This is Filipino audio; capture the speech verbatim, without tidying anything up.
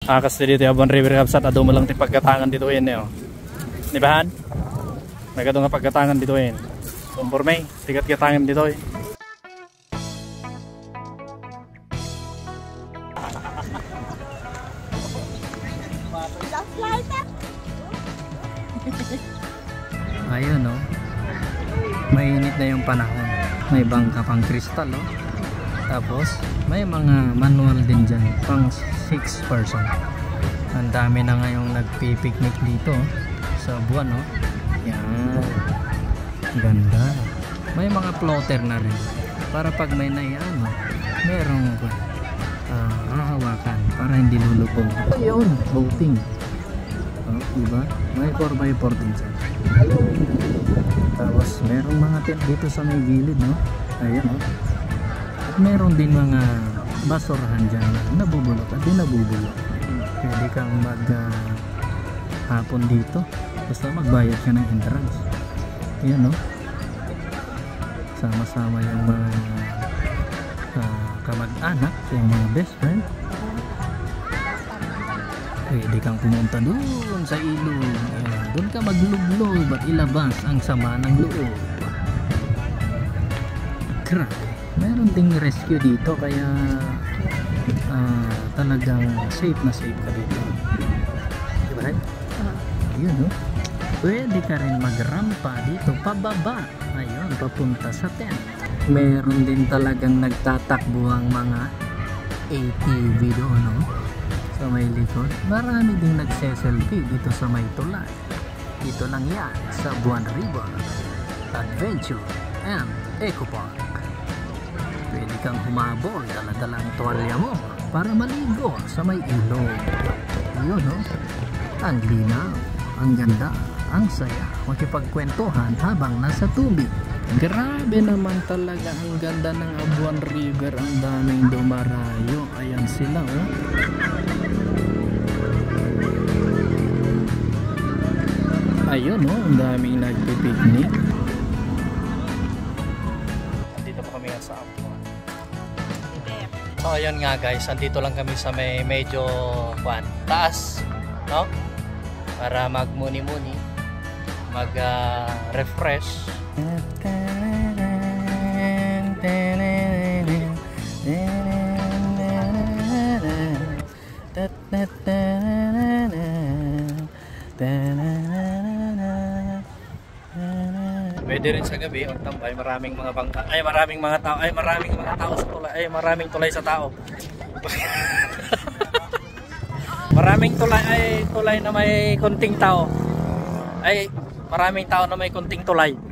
Akas dito yung Abuan River kapsat. Ado mo lang ti pagkatangan dito yun eh. Di ba han? May kadong nga pagkatangan dito yun. Sumpor may, tigat katangan dito eh. Ayun no. Mainit na yung panahon. May bangka pang kristal no. Tapos may mga manual din dyan pang six person. Ang dami na ngayong nagpipiknik dito sa buwan no. Yan. Ganda. May mga floater na rin para pag may naiano merong uh, hahawakan para hindi lulubog. Ayun, boating. Oh, diba? May four by four din dyan. Tapos merong mga tent dito sa may gilid no. Ayan no. At meron din mga basurahan dyan na nabubulok at di nabubulok. Pwede kang mag uh, hapon dito basta magbayad ka ng entrance. Ayan no. Sama-sama yung mga uh, kamag-anak, yung mga best friend. Pwede kang pumunta doon sa ilog. Ayan, doon ka maglublob at ilabas ang sama ng loob. Grabe. Meron ding rescue dito kaya uh, talagang safe na safe ka dito. Diba? Ayun no. Pwede ka rin magrampa dito pababa. Ayun, papunta sa tent. Meron din talagang nagtatakbo ang mga A T V doon no? Sa may likod. Marami ding nagse-selfie dito sa may tulay. Dito lang yan sa Abuan River Adventure and Eco Park. Pwede kang humabol, dala-dala ang tuwalya mo para maligo sa may ilog. Ayun no? Ang linaw, ang ganda, ang saya, makipagkwentuhan habang nasa tubig. Grabe naman talaga ang ganda ng Abuan River. Ang daming dumarayo. Ayan sila oh. Ayun oh, ang daming nagpipiknik. Andito pa kami sa Abuan. So ayun nga guys, andito lang kami sa may medyo pan, taas no? Para magmuni-muni, mag uh, refresh. Pwede rin sa gabi ang tambay, maraming mga bangka, ay maraming mga tao, ay maraming mga tao sa tulay, ay maraming tulay sa tao. Maraming tulay, ay tulay na may konting tao. Ay maraming tao na may konting tulay.